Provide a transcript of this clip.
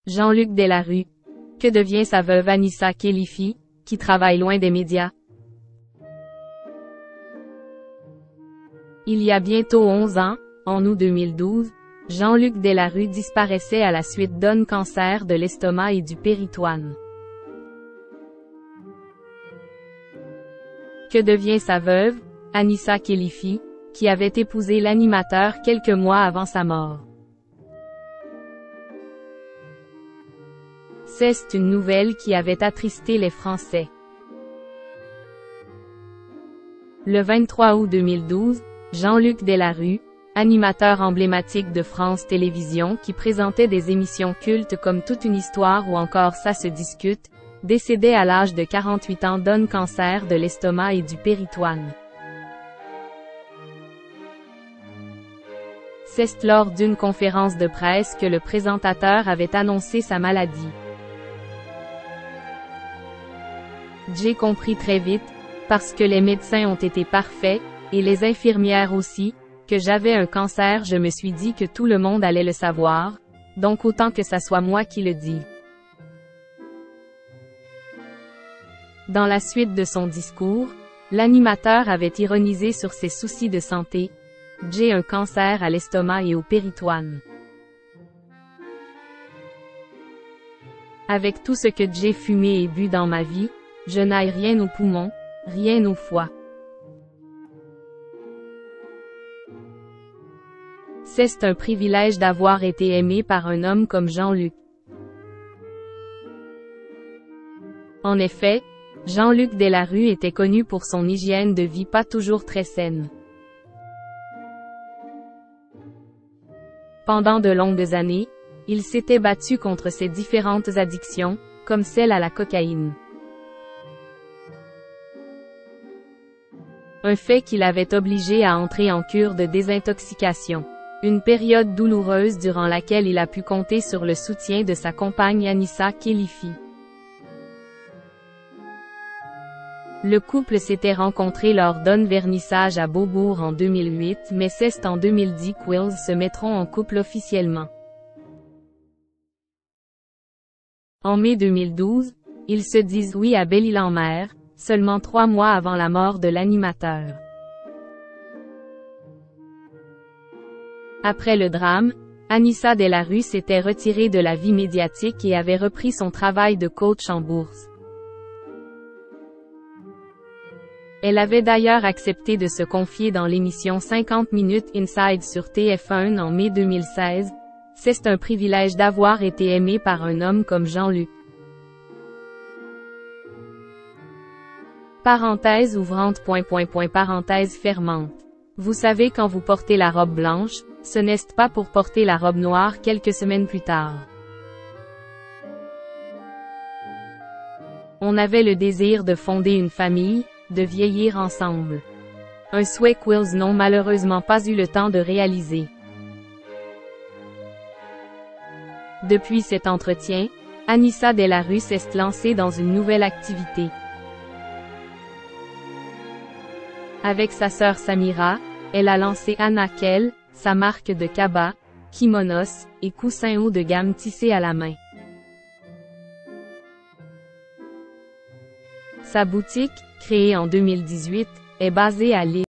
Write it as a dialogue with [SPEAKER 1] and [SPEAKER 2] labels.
[SPEAKER 1] Jean-Luc Delarue. Que devient sa veuve Anissa Khélifi, qui travaille loin des médias? Il y a bientôt 11 ans, en août 2012, Jean-Luc Delarue disparaissait à la suite d'un cancer de l'estomac et du péritoine. Que devient sa veuve, Anissa Khélifi, qui avait épousé l'animateur quelques mois avant sa mort? C'est une nouvelle qui avait attristé les Français. Le 23 août 2012, Jean-Luc Delarue, animateur emblématique de France Télévisions qui présentait des émissions cultes comme Toute une histoire ou encore Ça se discute, décédait à l'âge de 48 ans d'un cancer de l'estomac et du péritoine. C'est lors d'une conférence de presse que le présentateur avait annoncé sa maladie. J'ai compris très vite, parce que les médecins ont été parfaits, et les infirmières aussi, que j'avais un cancer. Je me suis dit que tout le monde allait le savoir, donc autant que ça soit moi qui le dis. Dans la suite de son discours, l'animateur avait ironisé sur ses soucis de santé. J'ai un cancer à l'estomac et au péritoine. Avec tout ce que j'ai fumé et bu dans ma vie, je n'ai rien aux poumons, rien au foie. C'est un privilège d'avoir été aimé par un homme comme Jean-Luc. En effet, Jean-Luc Delarue était connu pour son hygiène de vie pas toujours très saine. Pendant de longues années, il s'était battu contre ses différentes addictions, comme celle à la cocaïne. Un fait qui l'avait obligé à entrer en cure de désintoxication. Une période douloureuse durant laquelle il a pu compter sur le soutien de sa compagne Anissa Khélifi. Le couple s'était rencontré lors d'un vernissage à Beaubourg en 2008, mais c'est en 2010 qu'ils se mettront en couple officiellement. En mai 2012, ils se disent oui à Belle-Île-en-Mer, seulement 3 mois avant la mort de l'animateur. Après le drame, Anissa Delarue s'était retirée de la vie médiatique et avait repris son travail de coach en bourse. Elle avait d'ailleurs accepté de se confier dans l'émission 50 minutes Inside sur TF1 en mai 2016. C'est un privilège d'avoir été aimé par un homme comme Jean-Luc. Parenthèse ouvrante. Parenthèse fermante. Vous savez quand vous portez la robe blanche, ce n'est pas pour porter la robe noire quelques semaines plus tard. On avait le désir de fonder une famille, de vieillir ensemble. Un souhait qu'ils n'ont malheureusement pas eu le temps de réaliser. Depuis cet entretien, Anissa Delarue s'est lancée dans une nouvelle activité. Avec sa sœur Samira, elle a lancé Anakel, sa marque de cabas, kimonos, et coussins haut de gamme tissés à la main. Sa boutique, créée en 2018, est basée à Lille.